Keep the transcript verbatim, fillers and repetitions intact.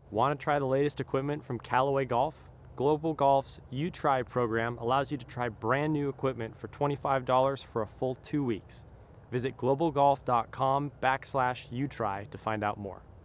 Want to try the latest equipment from Callaway Golf? GlobalGolf's Utry program allows you to try brand new equipment for twenty-five dollars for a full two weeks. Visit globalgolf dot com backslash Utry to find out more.